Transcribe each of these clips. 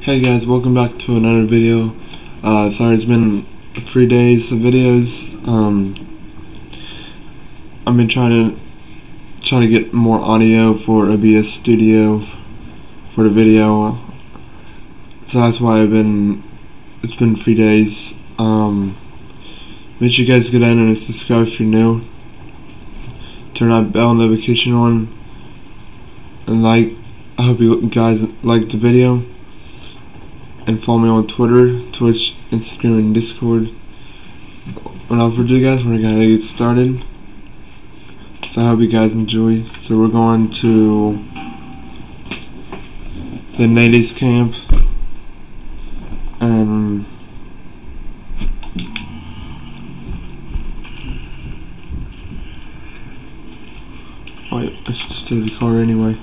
Hey guys, welcome back to another video. Sorry it's been 3 days of videos. I've been trying to get more audio for OBS Studio for the video. So that's why it's been 3 days. Make sure you guys get in and subscribe if you're new. Turn that bell notification on and I hope you guys liked the video. And follow me on Twitter, Twitch, Instagram, and Discord. Without further ado, guys, we're gonna get started. So I hope you guys enjoy. So we're going to the natives camp, and wait, I should stay in the car anyway.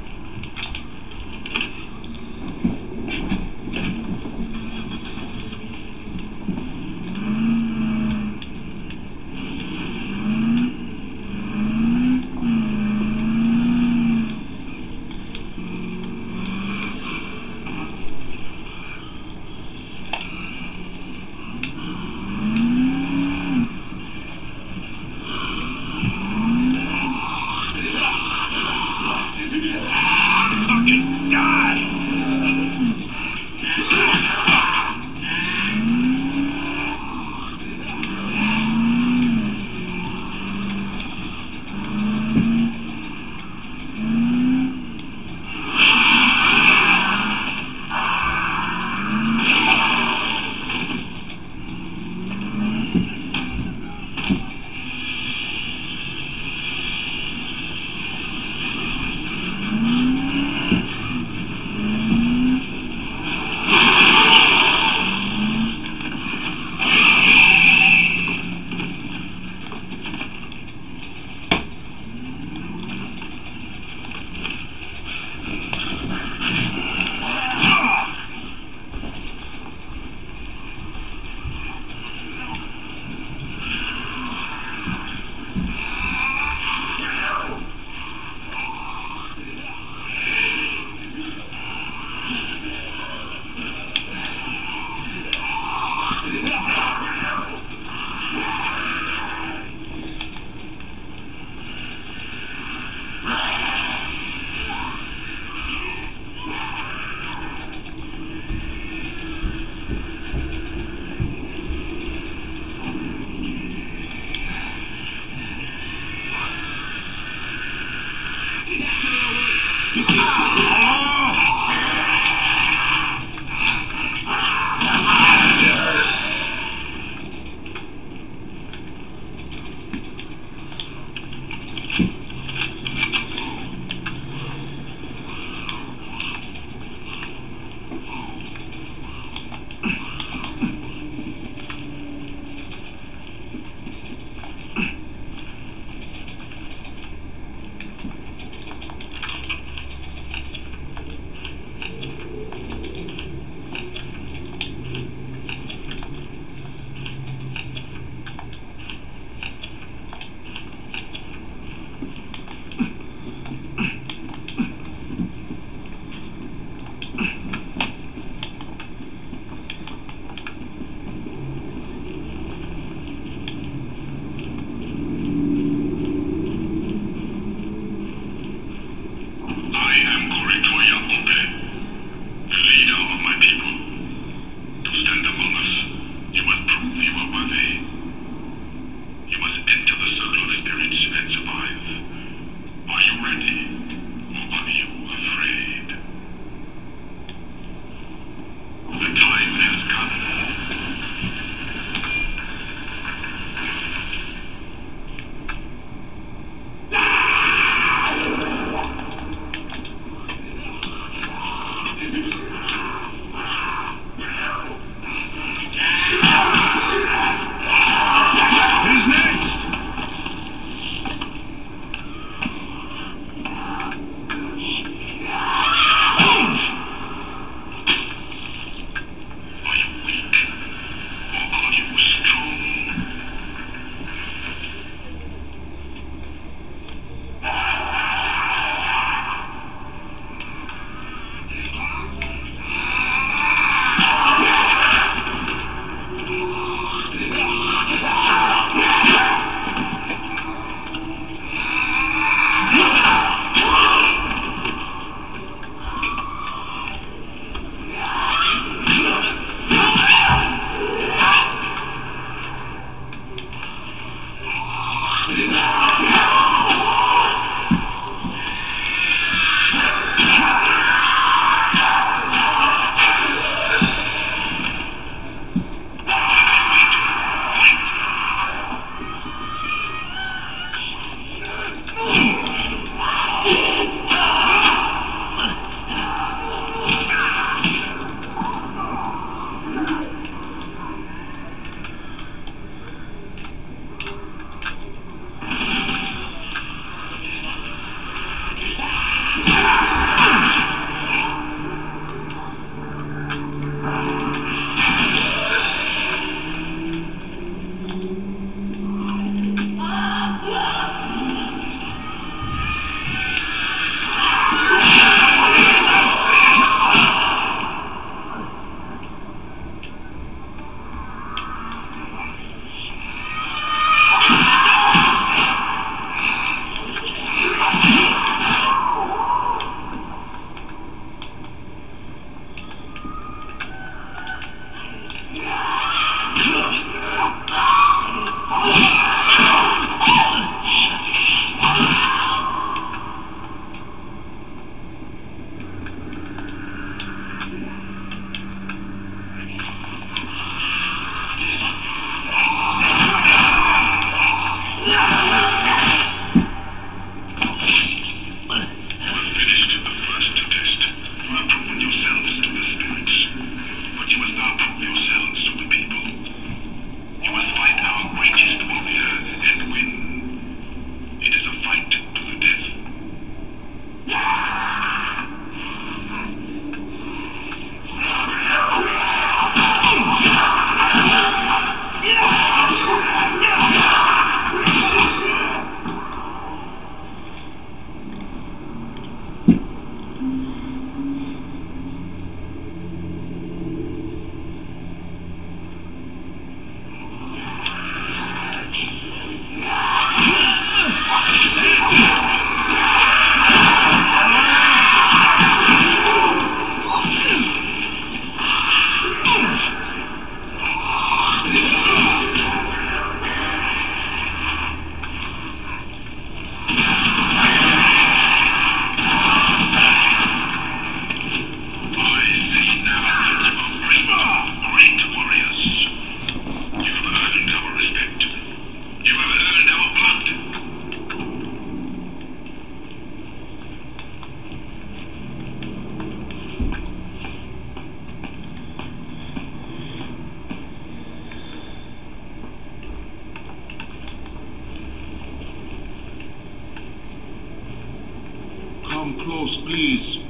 Come close, please.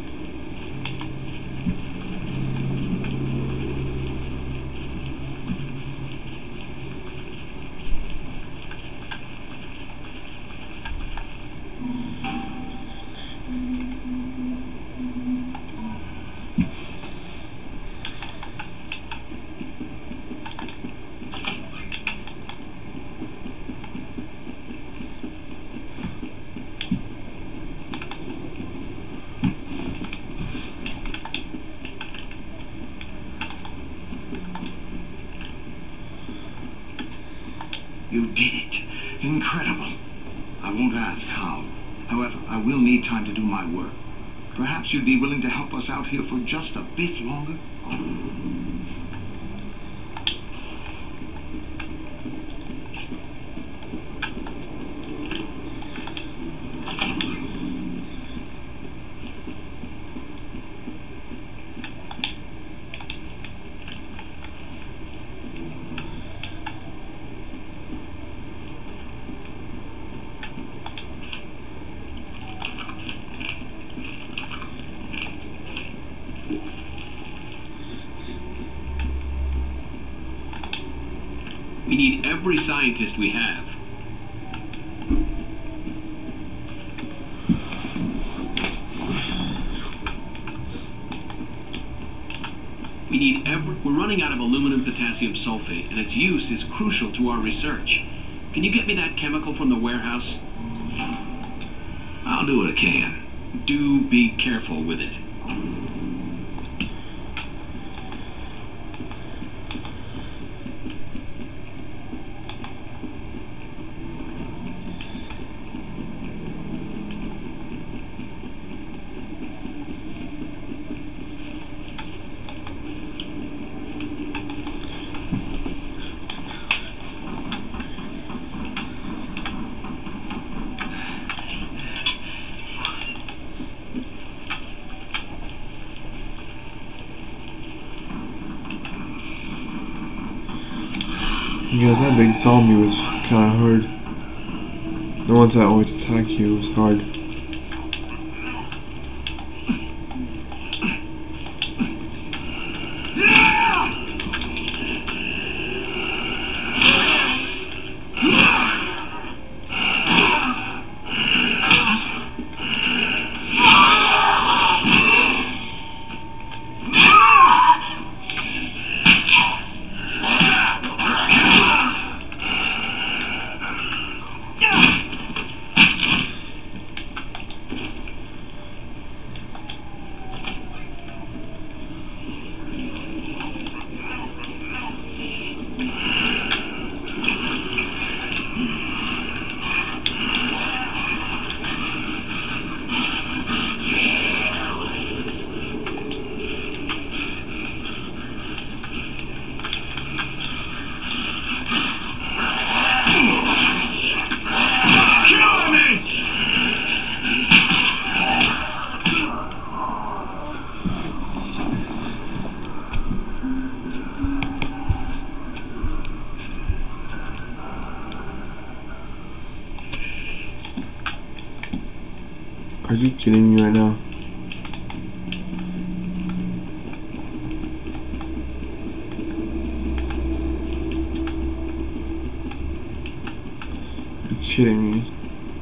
You did it. Incredible. I won't ask how. However, I will need time to do my work. Perhaps you'd be willing to help us out here for just a bit longer? We need every scientist we have. We're running out of aluminum potassium sulfate, and its use is crucial to our research. Can you get me that chemical from the warehouse? I'll do what I can. Do be careful with it. You guys, that big zombie was kind of hard. The ones that always attack you was hard. Are you kidding me right now? Are you kidding me?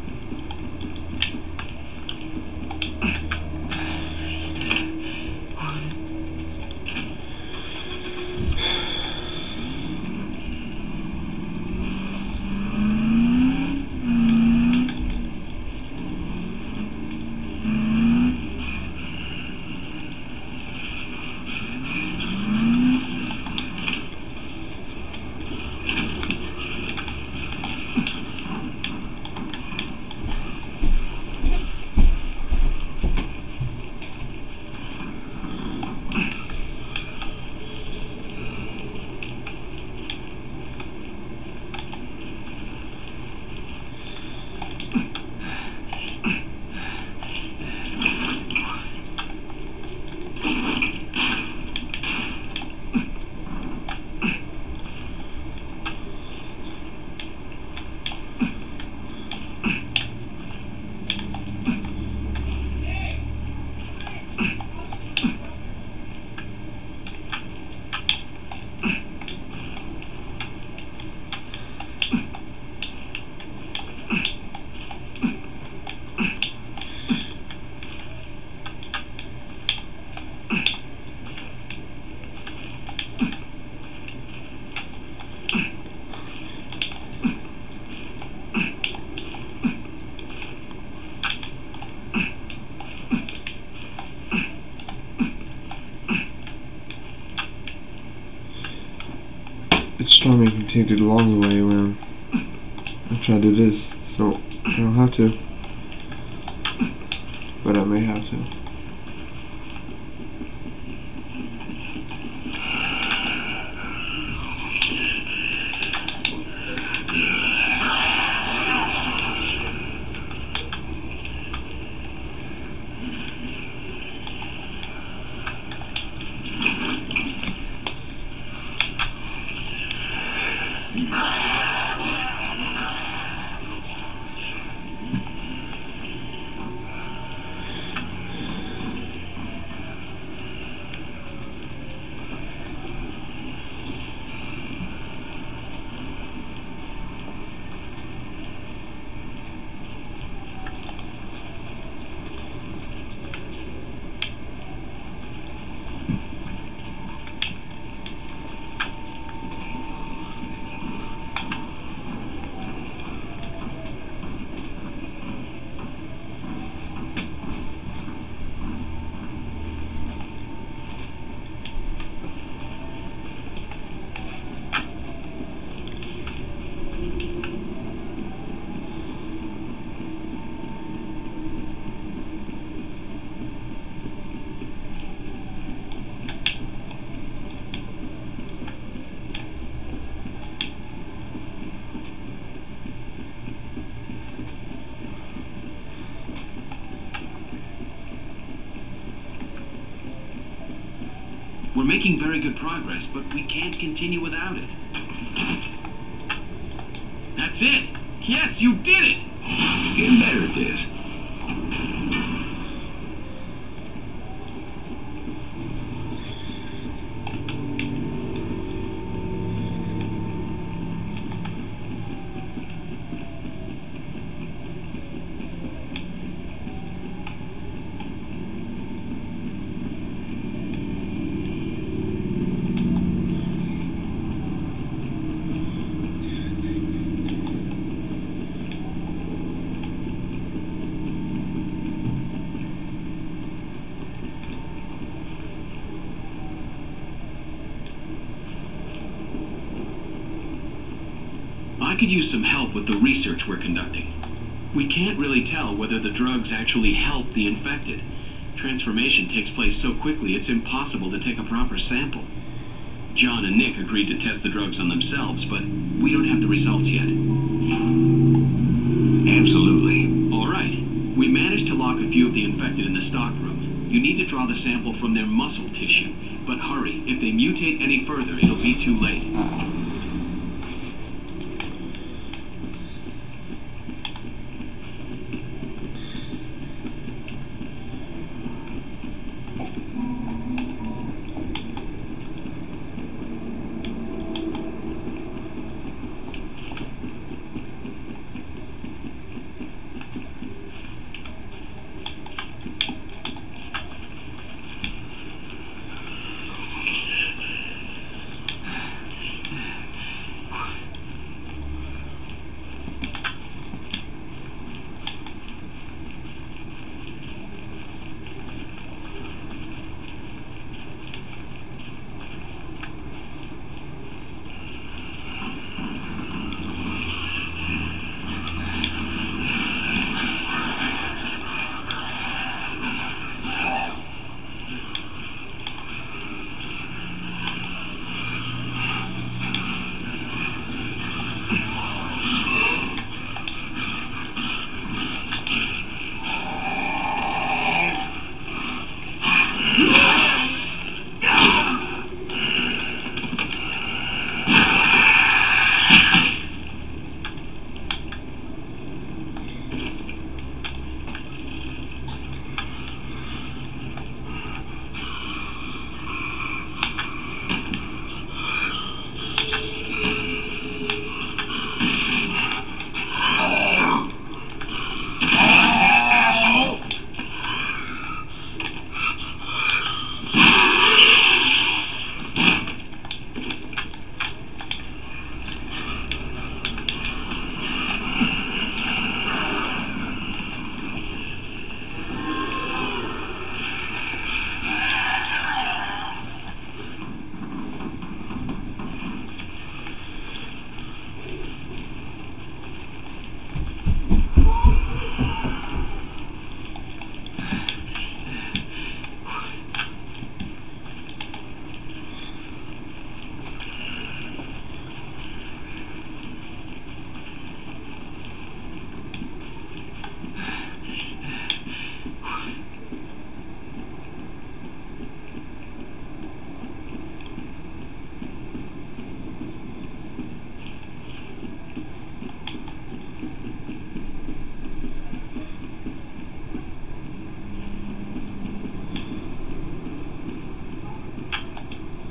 It's trying to make me take the long way around. I'm trying to do this, so I don't have to. But I may have to. We're making very good progress, but we can't continue without it. That's it! Yes, you did it! Getting better at this. I could use some help with the research we're conducting. We can't really tell whether the drugs actually help the infected. Transformation takes place so quickly it's impossible to take a proper sample. John and Nick agreed to test the drugs on themselves, but we don't have the results yet. Absolutely. All right. We managed to lock a few of the infected in the stockroom. You need to draw the sample from their muscle tissue. But hurry, if they mutate any further, it'll be too late.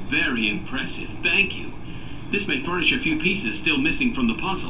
Very impressive, thank you. This may furnish a few pieces still missing from the puzzle.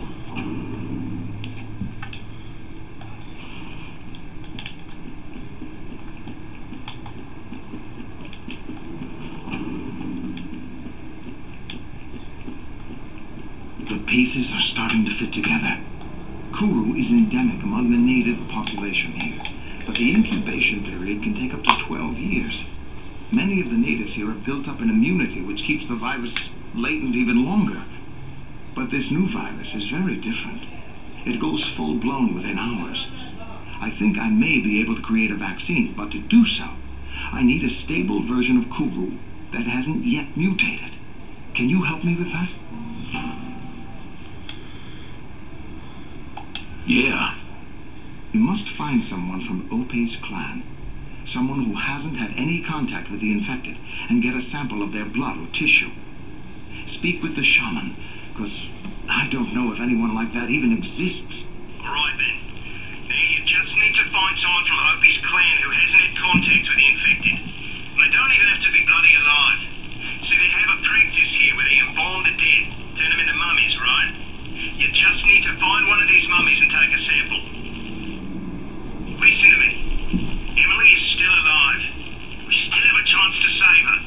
The pieces are starting to fit together. Kuru is endemic among the native population here, but the incubation period can take up to 12 years. Many of the natives here have built up an immunity which keeps the virus latent even longer. But this new virus is very different. It goes full-blown within hours. I think I may be able to create a vaccine, but to do so, I need a stable version of Kuru that hasn't yet mutated. Can you help me with that? Yeah. You must find someone from Opie's clan. Someone who hasn't had any contact with the infected, and get a sample of their blood or tissue. Speak with the shaman, because I don't know if anyone like that even exists. Alright then. Now you just need to find someone from Opie's clan who hasn't had contact with the infected. And they don't even have to be bloody alive. See, they have a practice here where they embalm the dead, turn them into mummies, right? You just need to find one of these mummies and take a sample. Listen to me. Emily is still alive. We still have a chance to save her.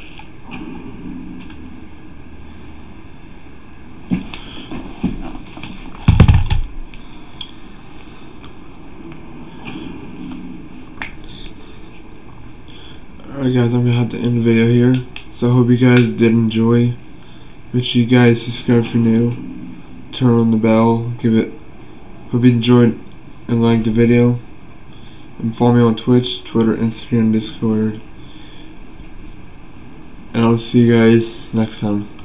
Alright guys, I'm gonna have to end the video here. So I hope you guys did enjoy. Make sure you guys subscribe if you're new. Turn on the bell. Hope you enjoyed and liked the video. And follow me on Twitch, Twitter, Instagram, Discord. And I'll see you guys next time.